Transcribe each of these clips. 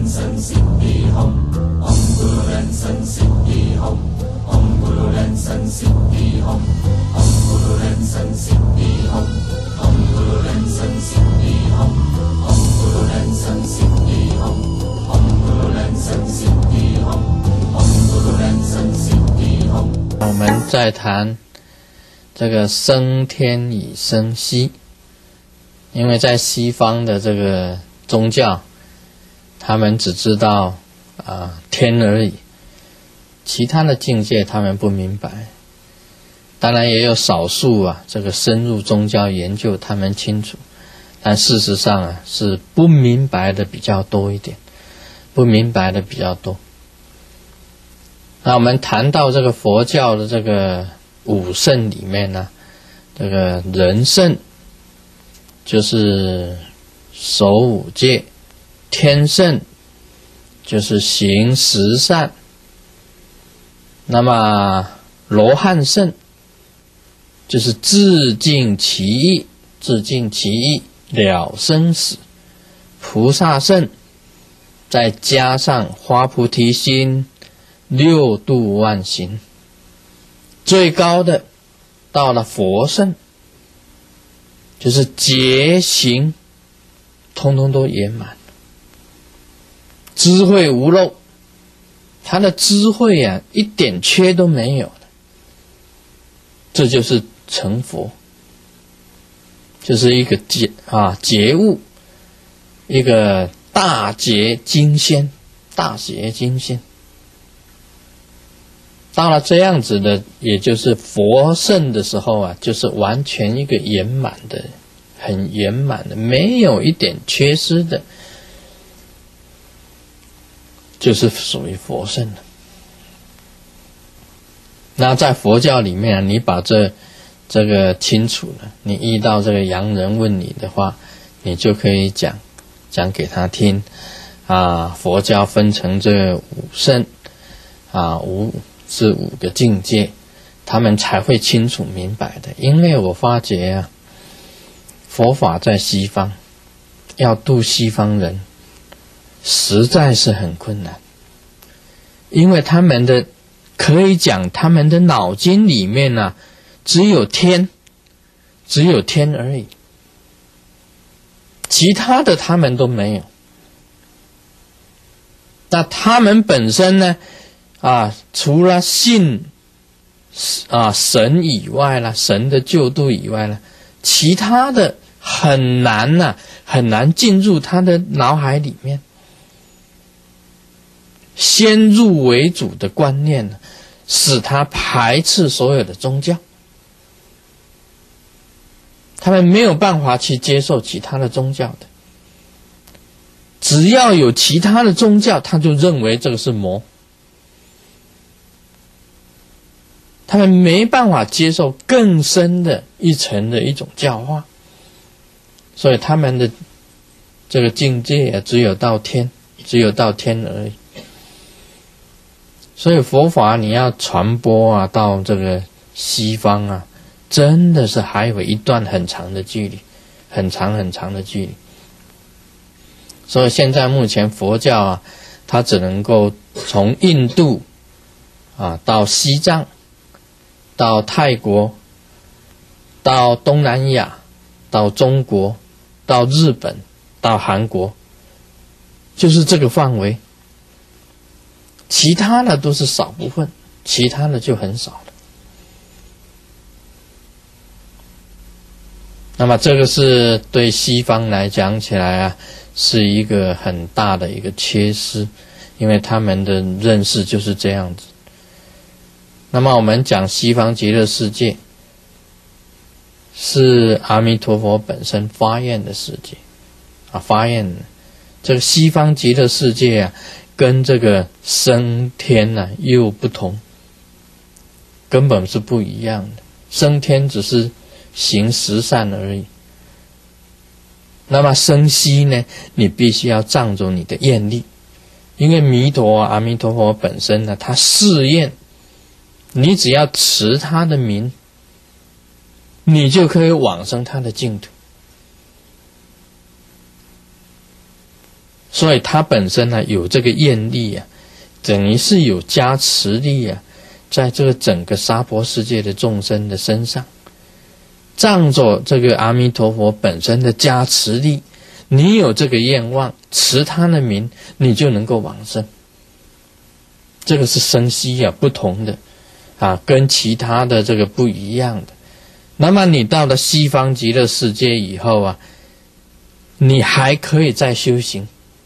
San Siddhi Hum, Om Guru Ren San Siddhi Hum, Om Guru Ren San Siddhi Hum, Om Guru Ren San Siddhi Hum, Om Guru Ren San Siddhi Hum, Om Guru Ren San Siddhi Hum, Om Guru Ren San Siddhi Hum, Om Guru Ren San Siddhi Hum。 我们再谈这个升天与升息，因为在西方的这个宗教，他们只知道天而已，其他的境界他们不明白。当然也有少数这个深入宗教研究，他们清楚，但事实上是不明白的比较多一点，不明白的比较多。那我们谈到这个佛教的这个五圣里面呢，这个人圣就是守五戒，天圣就是行十善，那么罗汉圣就是自尽其意，自尽其意了生死，菩萨圣再加上发菩提心，六度万行，最高的到了佛圣，就是觉行通通都圆满，智慧无漏，他的智慧一点缺都没有的，这就是成佛，就是一个觉悟，一个大觉金仙，大觉金仙。到了这样子的，也就是佛圣的时候就是完全一个圆满的，很圆满的，没有一点缺失的，就是属于佛圣的。那在佛教里面你把这个清楚了，你遇到这个洋人问你的话，你就可以讲给他听佛教分成这五圣是五个境界，他们才会清楚明白的。因为我发觉佛法在西方，要度西方人实在是很困难，因为他们的可以讲他们的脑筋里面只有天而已，其他的他们都没有。那他们本身呢除了信神以外啦，神的救度以外啦，其他的很难进入他的脑海里面。先入为主的观念使他排斥所有的宗教，他们没有办法去接受其他的宗教的，只要有其他的宗教，他就认为这个是魔。他们没办法接受更深的一层的一种教化，所以他们的这个境界只有到天而已。所以佛法你要传播到这个西方真的是还有一段很长的距离，很长的距离。所以现在目前佛教它只能够从印度到西藏，到泰国，到东南亚，到中国，到日本，到韩国，就是这个范围。其他的都是少部分，其他的就很少了。那么这个是对西方来讲起来是一个很大的一个缺失，因为他们的认识就是这样子。那么我们讲西方极乐世界是阿弥陀佛本身发愿的世界发愿这个西方极乐世界跟这个升天又不同，根本是不一样的。升天只是行十善而已，那么升息呢，你必须要仗着你的愿力，因为阿弥陀佛本身他誓愿，你只要持他的名，你就可以往生他的净土。 所以它本身呢有这个愿力啊，等于是有加持力啊，在这个整个娑婆世界的众生的身上，仗着这个阿弥陀佛本身的加持力，你有这个愿望，持他的名，你就能够往生。这个是生息啊，不同的啊，跟其他的这个不一样的。那么你到了西方极乐世界以后啊，你还可以再修行。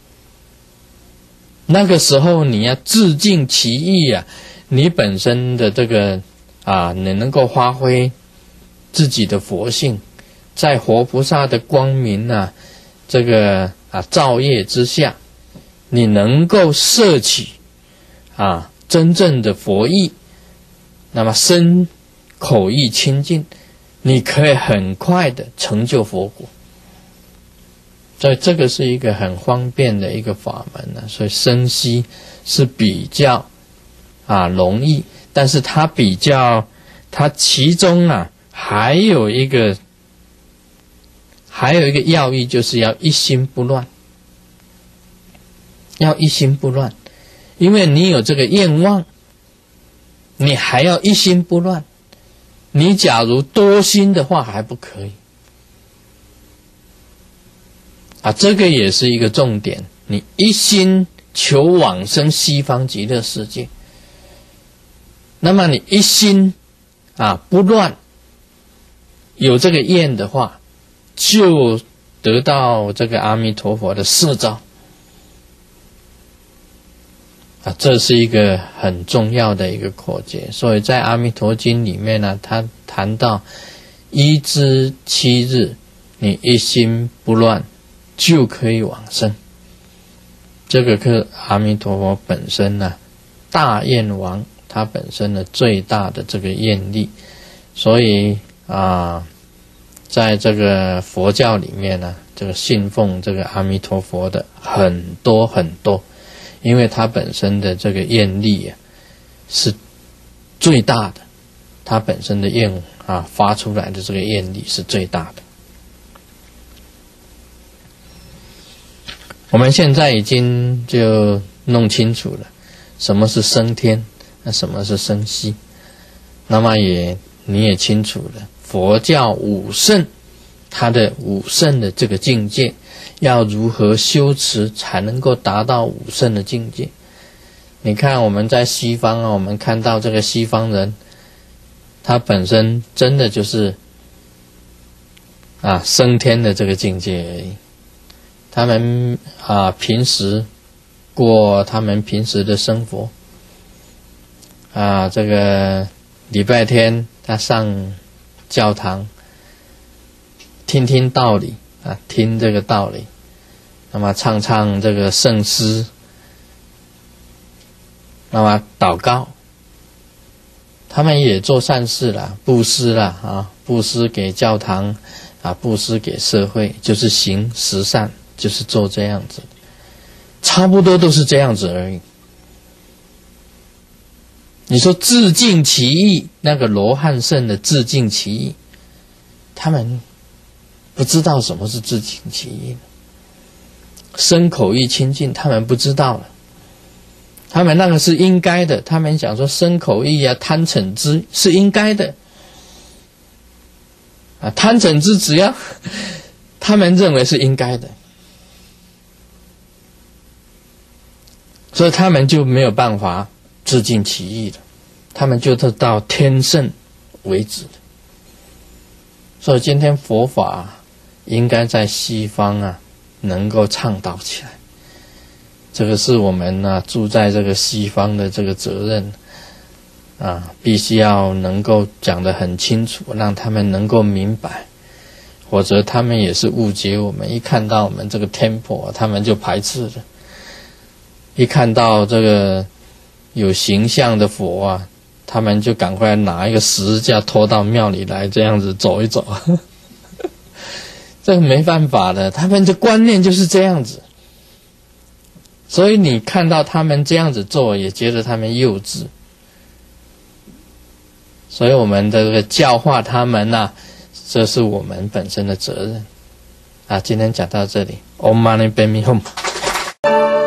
那个时候你要自尽其意啊，你本身的这个你能够发挥自己的佛性，在活菩萨的光明啊，这个照业之下，你能够摄取真正的佛意，那么身口意清净，你可以很快的成就佛果。所以这个是一个很方便的一个法门啊，所以生息是比较容易，但是它其中还有一个要义，就是要一心不乱，要一心不乱。因为你有这个愿望，你还要一心不乱。你假如多心的话还不可以这个也是一个重点。你一心求往生西方极乐世界，那么你一心不乱，有这个愿的话，就得到这个阿弥陀佛的摄召这是一个很重要的一个口诀。所以在阿弥陀经里面呢，他谈到1至7日，你一心不乱就可以往生。这个是阿弥陀佛本身呢大愿王，他本身的最大的这个愿力。所以在这个佛教里面呢，这个信奉这个阿弥陀佛的很多很多，因为他本身的这个愿力是最大的，他本身的愿发出来的这个愿力是最大的。我们现在已经就弄清楚了什么是升天，什么是升息。那么你也清楚了佛教五圣，他的五圣的这个境界要如何修持才能够达到五圣的境界。你看我们在西方我们看到这个西方人，他本身真的就是升天的这个境界而已。他们平时过他们平时的生活这个礼拜天他上教堂听听道理听这个道理，那么唱唱这个圣诗，那么祷告，他们也做善事啦，布施啦布施给教堂布施给社会，就是行十善，就是做这样子，差不多都是这样子而已。你说自尽其意，那个罗汉圣的自尽其意，他们不知道什么是自尽其意，身口意清净他们不知道了，他们那个是应该的，他们讲说身口意贪嗔痴是应该的贪嗔痴只要他们认为是应该的，所以他们就没有办法自尽其意了，他们就到天圣为止。所以今天佛法应该在西方能够倡导起来，这个是我们住在这个西方的这个责任必须要能够讲得很清楚，让他们能够明白，否则他们也是误解我们。一看到我们这个 temple 他们就排斥了，一看到这个有形象的佛他们就赶快拿一个十字架拖到庙里来，这样子走一走这个没办法的，他们的观念就是这样子。所以你看到他们这样子做，也觉得他们幼稚。所以我们这个教化他们这是我们本身的责任今天讲到这里。Om Mani Padme Hum。 Om